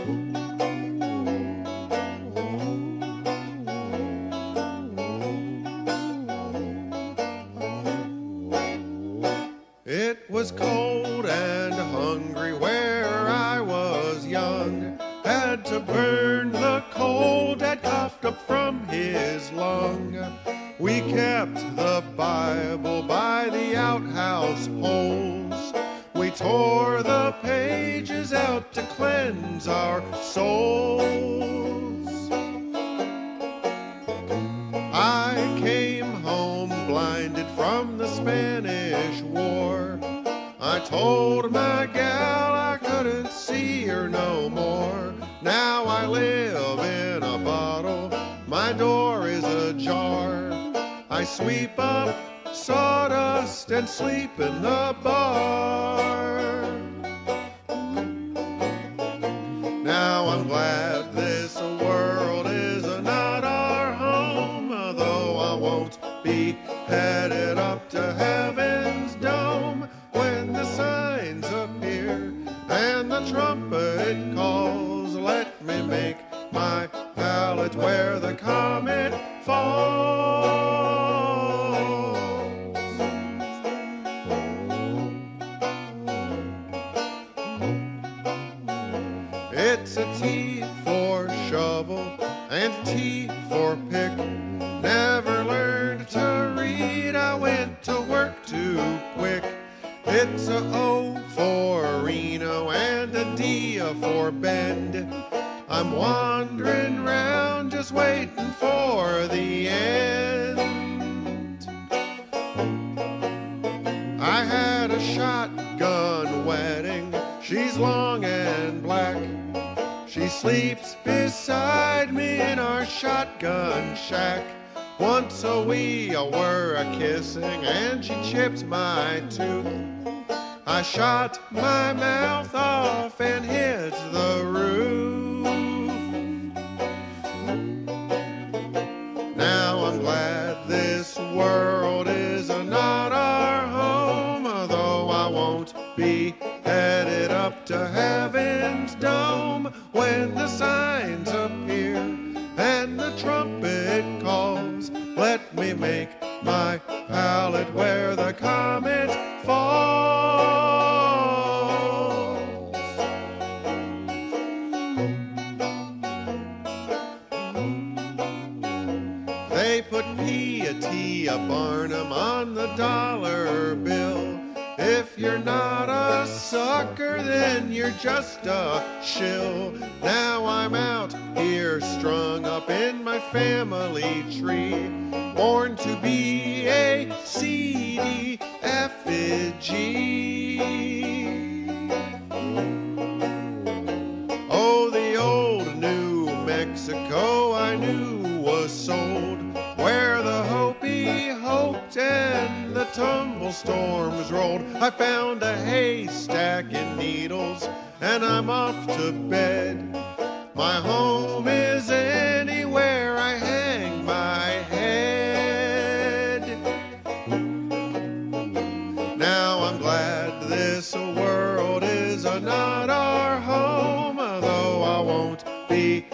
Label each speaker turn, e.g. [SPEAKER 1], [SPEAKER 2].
[SPEAKER 1] It was cold and hungry where I was young. Had to burn the coal that coughed up from his lung. We kept the Bible by the outhouse holes. We tore the pages out to cleanse our souls. I came home blinded from the Spanish War. I told my gal I couldn't see her no more. Now I live in a bottle, my door is ajar. I sweep up sawdust and sleep in the bar. Now I'm glad this world is not our home, though I won't be headed up to heaven's dome when the signs appear and the trumpet calls. Let me make my pallet where the comet falls. It's a T for shovel and a T for pick. Never learned to read, I went to work too quick. It's a O for Reno and a D for bend. I'm wandering round just waiting for the end. I had a shotgun wedding, she's long and black. She sleeps beside me in our shotgun shack. Once we were a-kissing and she chipped my tooth. I shot my mouth off and hit the roof. Now I'm glad this world is not our home, though I won't be headed up to heaven's dome when the signs appear and the trumpet calls. Let me make my pallet where the comet falls. They put P.A.T. Barnum on the dollar bill. If you're not a sucker, then you're just a shill. Now I'm out here strung up in my family tree, born to be A, C, D, F, G. Oh, the old New Mexico I knew was sold, where the Hopi hoped and the tumble storms rolled. I found a haystack in Needles and I'm off to bed. My home is anywhere I hang my head. Now I'm glad this world is not our home, though I won't be